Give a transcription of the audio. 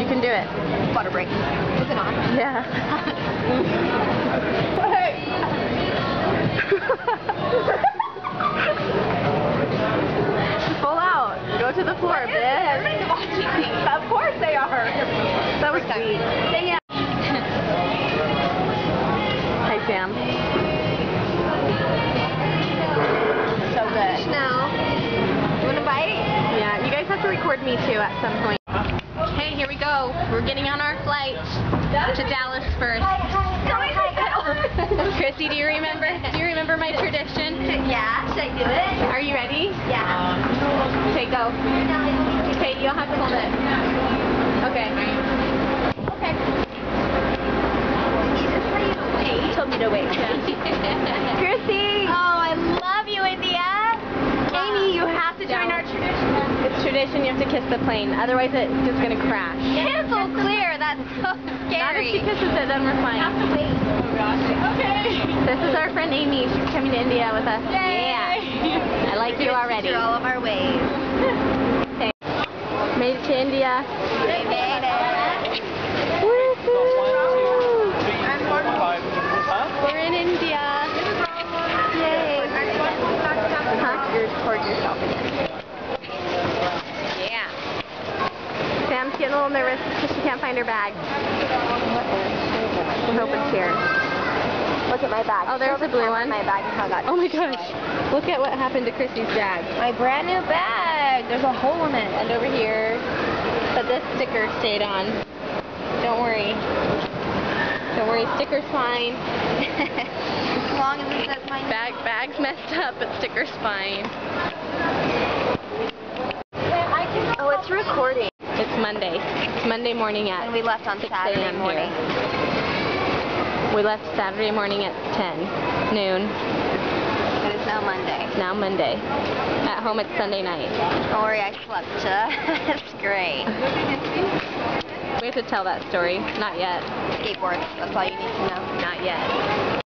You can do it. Water break. Is it on? Yeah. Pull out. Go to the floor, bitch. Everybody's watching me. Of course they are. That was sweet. Yeah. Hi, Sam. So good. Now, you want a bite? Yeah, you guys have to record me too at some point. Okay, here we go. We're getting on our flight to Dallas first. Hi. Chrissy, do you remember? Do you remember my tradition? Yeah, should I do it? Are you ready? Yeah. Okay, go. Okay, you'll have to hold it. Okay. Okay. You told me to wait. Chrissy! Oh, I love you, India. Amy, you have to join our tradition. It's tradition you have to kiss the plane, otherwise it's just going to crash. Cancel clear, that's so scary. Not if she kisses it, then we're fine. Wait. Oh gosh. Okay. This is our friend Amy. She's coming to India with us. Yay. Yeah. I like you already. Teach her all of our ways. Okay. Made it to India. We made it. Woohoo! We're in India. Yay. Huh? Record yourself again. Yeah. Sam's getting a little nervous because she can't find her bag. I hope it's here. Look at my bag. Oh, there's the blue one. My bag and how it got Oh my gosh. Look at what happened to Chrissy's bag. my brand new bag. There's a hole in it. And over here. But this sticker stayed on. Don't worry. Don't worry, sticker's fine. As long as it says my name. Bag's messed up, but sticker's fine. Oh, it's recording. It's Monday. It's Monday morning at And we left on 6 Saturday a.m. morning. here. We left Saturday morning at 10 noon. It is now Monday. It's now Monday. At home it's Sunday night. Don't worry, I slept. It's great. We have to tell that story. Not yet. Skateboards. That's all you need to know. Not yet.